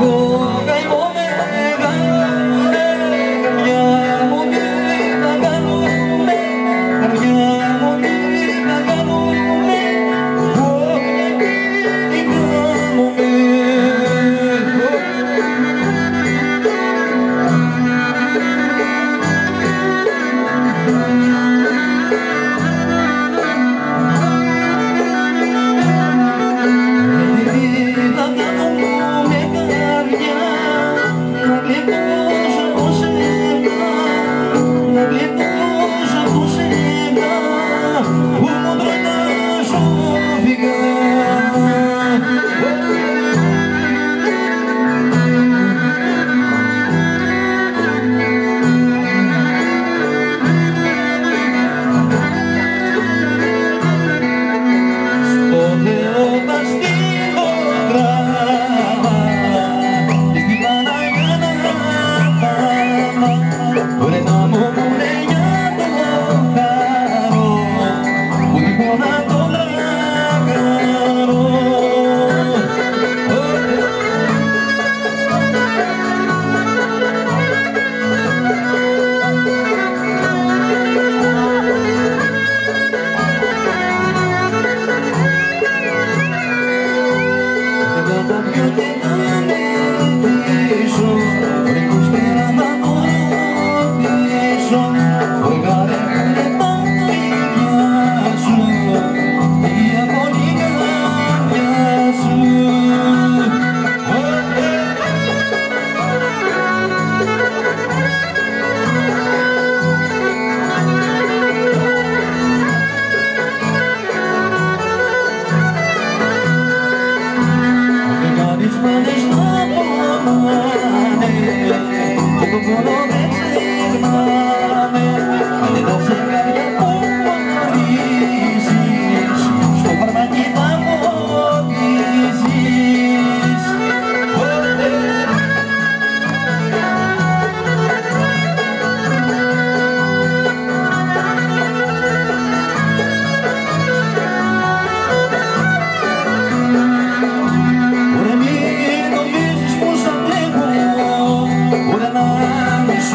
Ουρανοί νομίζεις πως αντέχω, ουρανά μη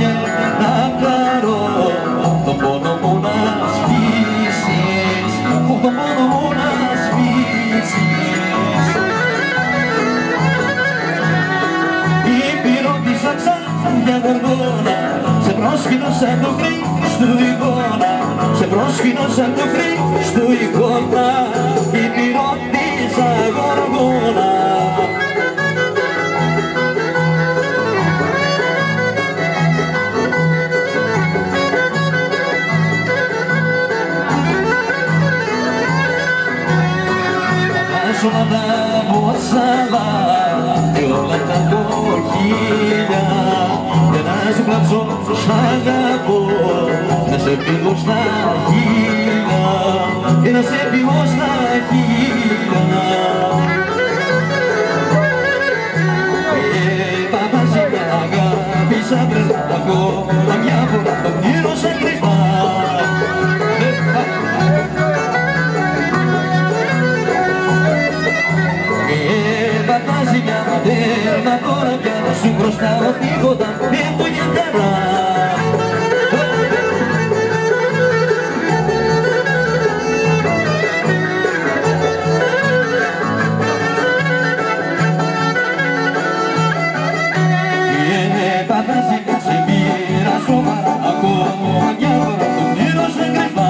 και να χαρώ το πόνο μου να σβήσεις, το πόνο μου να σβήσεις. Ήπειρο της αξάδια γοργόνα, σε πρόσκυνο σαν το Χριστού εικόνα, σε πρόσκυνο σαν το Χριστού εικόνα, ήπειρο της αγοργόνα. Όλα τα μποτσάλα και όλα τα κοχύλια και να σου κλαψώ σ' αγαπώ, να σε φύγω στα χείλια και να σε φύγω στα χείλια. Παπάζει μια αγάπη σαν πρεσβάκο, μα μια φορά το πλήρωσα κρυφά. Πατάζει μια ματέρνα, τώρα πια να σου χρωστάω τίποτα, έχω για χαρά. Πατάζει μια σε πήρα σοβαρά, ακόμα μια φορά το πλήρωσα κρυφά.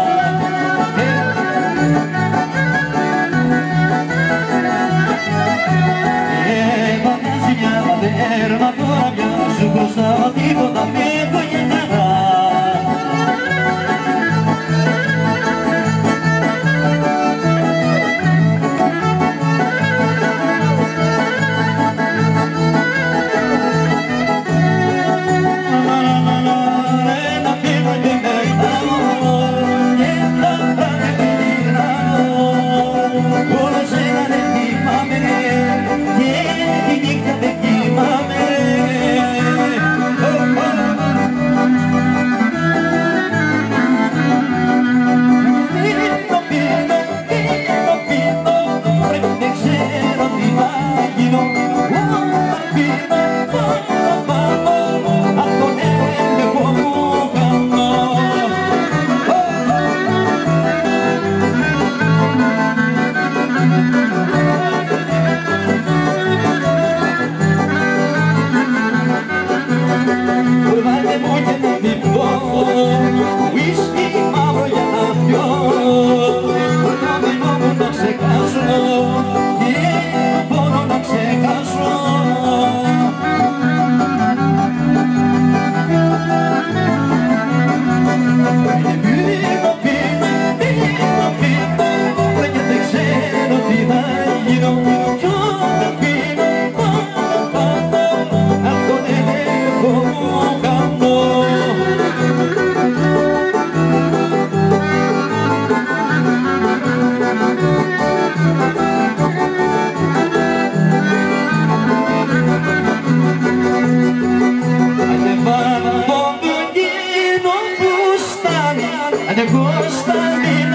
Έρμα τώρα πια σου χρωστάω τίποτα, φεύγω για χαρά. Να φύγω και μεριτάω και τα πράγματα πειρνάω, όλα σένα δεν θυμάμαι και τη νύχτα δεν κοιμάμαι. Whisky μαύρο για να πιω, το καμένο μου να ξεχάσω και μπορώ να ξεχάσω. Πίνω και δεν ξέρω τι θα γίνω κι όταν πίνω απ' τον έλεγχο μου κάνω. Ανεβάνω τον κίνο που στάνει, ανεβώ στάνει.